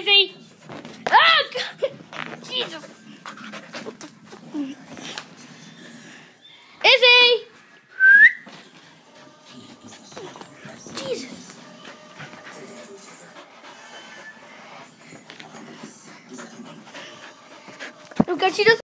Izzy! Oh, God. Jesus! Izzy! Jesus! Oh God, she doesn't.